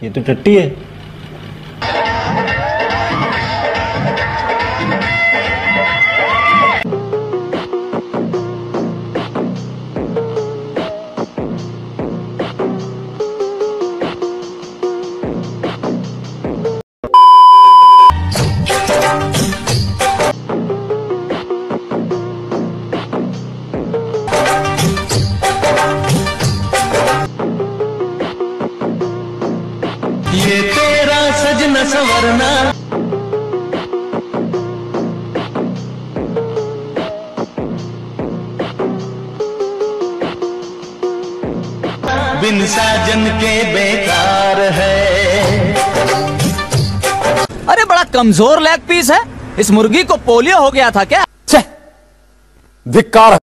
ये तो टट्टी है। ये तेरा सजना संवरना बिन साजन के बेकार है। अरे बड़ा कमजोर लेग पीस है, इस मुर्गी को पोलियो हो गया था क्या? धिक्कार।